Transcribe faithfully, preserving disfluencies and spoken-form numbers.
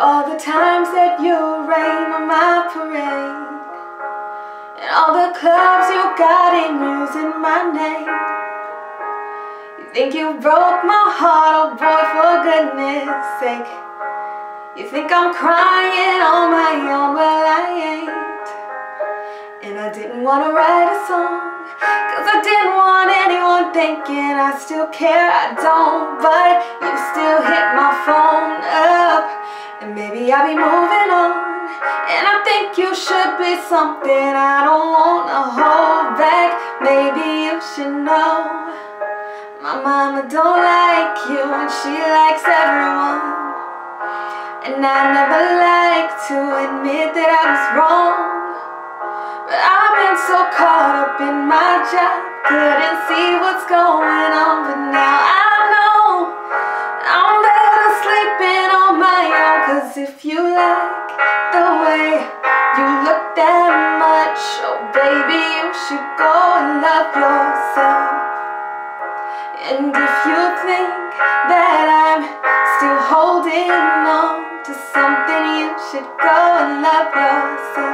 all the times that you rain on my parade, and all the clubs you got in using my name. You think you broke my heart, oh boy, for goodness sake. You think I'm crying on my own, well I ain't. And I didn't want to write a song, cause I didn't want anyone thinking I still care. I don't, but you still hit my phone up, and maybe I'll be moving on. And I think you should be something I don't want to hold back. Maybe you should know my mama don't like you and she likes everyone. And I never liked to admit that I was wrong, but I've been so caught up in my job, couldn't see what's going on. But now I know I'm better sleeping on my own. Cause if you like the way you look that much, oh baby, you should go and love yourself. And if you think that I'm still holding on to something, you should go and love yourself.